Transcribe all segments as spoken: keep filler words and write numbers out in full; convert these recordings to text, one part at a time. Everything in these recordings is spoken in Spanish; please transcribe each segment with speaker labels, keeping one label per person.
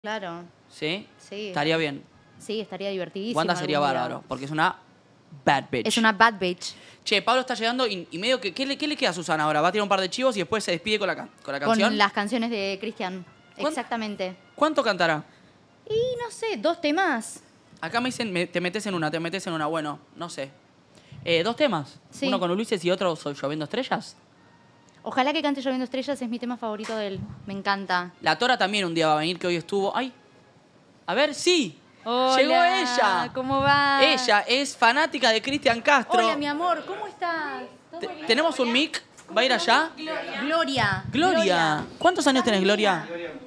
Speaker 1: Claro.
Speaker 2: ¿Sí?
Speaker 1: Sí.
Speaker 2: Estaría bien.
Speaker 1: Sí, estaría divertidísimo.
Speaker 2: Wanda sería
Speaker 1: algún día.
Speaker 2: bárbaro, porque es una bad bitch.
Speaker 1: Es una bad bitch.
Speaker 2: Che, Pablo está llegando y, y medio que... ¿qué le, ¿Qué le queda a Susana ahora? Va a tirar un par de chivos y después se despide con la, can- con la canción.
Speaker 1: Con las canciones de Cristian.
Speaker 2: ¿Cuán-
Speaker 1: Exactamente.
Speaker 2: ¿Cuánto cantará?
Speaker 1: Y no sé, dos temas.
Speaker 2: Acá me dicen, me- te metes en una, te metes en una. Bueno, no sé. Eh, ¿Dos temas?
Speaker 1: Sí.
Speaker 2: Uno con Ulises y otro so- Lloviendo Estrellas.
Speaker 1: Ojalá que cante Lloviendo Estrellas, es mi tema favorito de él. Me encanta.
Speaker 2: La Tora también un día va a venir, que hoy estuvo... ¡Ay! A ver, sí.
Speaker 1: Hola,
Speaker 2: Llegó ella.
Speaker 1: ¿Cómo va?
Speaker 2: Ella es fanática de Cristian Castro.
Speaker 1: Hola, mi amor, ¿cómo estás?
Speaker 2: Te- ¿Tenemos un mic? ¿Va a ir allá?
Speaker 1: Gloria.
Speaker 2: Gloria. ¿Cuántos años tenés, Gloria?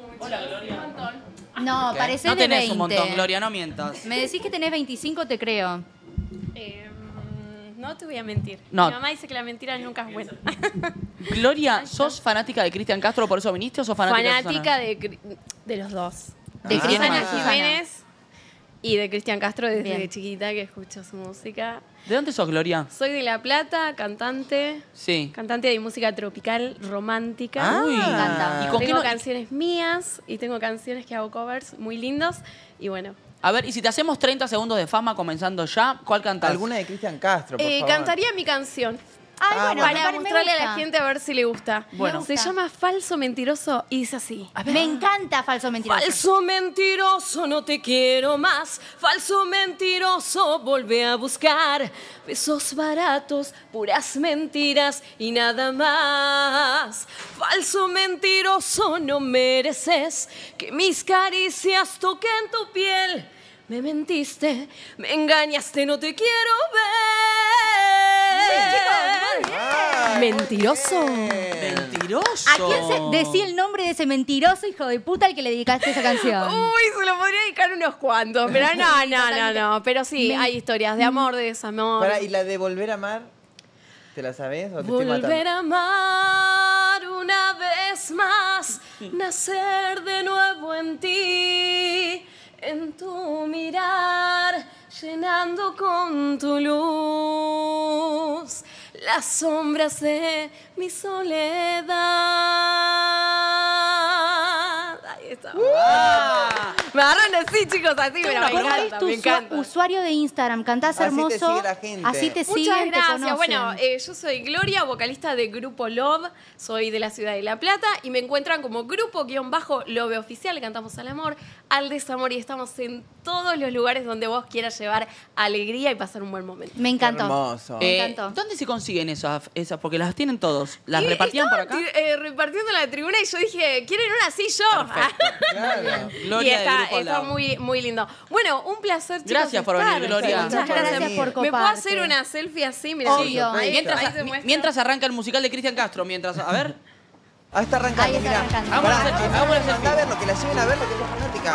Speaker 1: No,
Speaker 2: ¿Qué?
Speaker 1: parecés
Speaker 2: No
Speaker 1: de
Speaker 2: tenés
Speaker 1: veinte.
Speaker 2: un montón, Gloria, no mientas.
Speaker 1: Me decís que tenés veinticinco, te creo.
Speaker 3: Eh, no te voy a mentir.
Speaker 2: No.
Speaker 3: Mi mamá dice que la mentira nunca es buena.
Speaker 2: Gloria, ¿sos fanática de Cristian Castro, por eso viniste o sos fanática,
Speaker 3: Fanática
Speaker 2: de
Speaker 3: de, Cri- de los dos.
Speaker 1: De
Speaker 2: Ah.
Speaker 1: Cristian
Speaker 3: Susana
Speaker 1: y Susana.
Speaker 3: Jiménez y de Cristian Castro desde
Speaker 1: Bien.
Speaker 3: chiquita que escucho su música.
Speaker 2: ¿De dónde sos, Gloria?
Speaker 3: Soy de La Plata, cantante.
Speaker 2: Sí.
Speaker 3: Cantante de música tropical romántica.
Speaker 2: Ah. Uy.
Speaker 1: Me encanta.
Speaker 2: ¿Y con qué
Speaker 3: tengo
Speaker 2: no-
Speaker 3: canciones mías y tengo canciones que hago covers muy lindos. Y bueno,
Speaker 2: A ver, y si te hacemos treinta segundos de fama comenzando ya, ¿cuál cantás?
Speaker 4: Alguna de Cristian Castro, por
Speaker 3: eh,
Speaker 4: favor.
Speaker 3: cantaría mi canción.
Speaker 1: Ay,
Speaker 4: Ah,
Speaker 1: bueno,
Speaker 3: Para
Speaker 1: me pare- me
Speaker 3: mostrarle a la
Speaker 1: gusta.
Speaker 3: gente a ver si le gusta.
Speaker 2: Bueno.
Speaker 3: Se llama Falso Mentiroso y dice así.
Speaker 1: Me encanta Falso Mentiroso.
Speaker 3: Falso mentiroso, no te quiero más. Falso mentiroso, volvé a buscar besos baratos, puras mentiras y nada más. Falso mentiroso, no mereces que mis caricias toquen tu piel. Me mentiste, me engañaste, no te quiero ver.
Speaker 4: Ah,
Speaker 3: Mentiroso.
Speaker 4: muy bien.
Speaker 2: ¡Mentiroso!
Speaker 1: ¿A quién se decía el nombre de ese mentiroso hijo de puta al que le dedicaste esa canción?
Speaker 3: Uy, se lo podría dedicar unos cuantos, pero no, no, no, no. Pero sí,
Speaker 1: Me-
Speaker 3: hay historias de amor, de desamor.
Speaker 4: Pará, ¿y la de Volver a Amar? ¿Te la sabés o te estoy
Speaker 3: Volver
Speaker 4: matando?
Speaker 3: a amar una vez más, nacer de nuevo en ti, en tu mirar, llenando con tu luz las sombras de mi soledad. Ahí está.
Speaker 2: Ah.
Speaker 3: Me agarran así, chicos, así, pero me
Speaker 1: ¿Cómo es
Speaker 3: encanta,
Speaker 1: tu
Speaker 3: me
Speaker 1: usua-
Speaker 3: encanta.
Speaker 1: usuario de Instagram? Cantás
Speaker 4: Así te
Speaker 1: hermoso.
Speaker 4: sigue la gente.
Speaker 1: Así te siguen,
Speaker 3: Muchas
Speaker 1: te
Speaker 3: gracias.
Speaker 1: conocen.
Speaker 3: Bueno, eh, yo soy Gloria, vocalista de Grupo Love. Soy de la ciudad de La Plata y me encuentran como Grupo-Love Oficial. Cantamos al amor, al desamor y estamos en todos los lugares donde vos quieras llevar alegría y pasar un buen momento.
Speaker 1: me encantó.
Speaker 4: Hermoso.
Speaker 1: Me
Speaker 2: Eh,
Speaker 1: encantó.
Speaker 2: ¿Dónde se consiguen esas, esas? Porque las tienen todos. ¿Las
Speaker 3: Y
Speaker 2: repartían por
Speaker 3: estaban
Speaker 2: acá?
Speaker 3: ti- eh, repartiendo en la tribuna y yo dije, ¿quieren una así yo?
Speaker 4: Claro.
Speaker 2: Gloria
Speaker 3: y
Speaker 2: de
Speaker 3: está,
Speaker 2: Grupo
Speaker 3: está
Speaker 2: Love.
Speaker 3: muy, muy lindo. Bueno, un placer, chicos.
Speaker 2: Gracias por
Speaker 3: estar.
Speaker 2: venir, Gloria.
Speaker 3: Muchas
Speaker 4: Muchas
Speaker 3: gracias.
Speaker 1: gracias por
Speaker 3: ¿Me puedo
Speaker 1: coparte.
Speaker 3: hacer una selfie así? Mira,
Speaker 1: Obvio.
Speaker 3: ahí,
Speaker 2: Mientras,
Speaker 3: ahí se muestra.
Speaker 2: mientras arranca el musical de Cristian Castro, mientras... A ver...
Speaker 4: Ahí está arrancando,
Speaker 1: Ahí está
Speaker 4: mirá.
Speaker 1: arrancando.
Speaker 4: Pará,
Speaker 2: Hagamos una selfie, hagamos una
Speaker 4: anda a verlo, que la lleven a ver lo que es la fanática.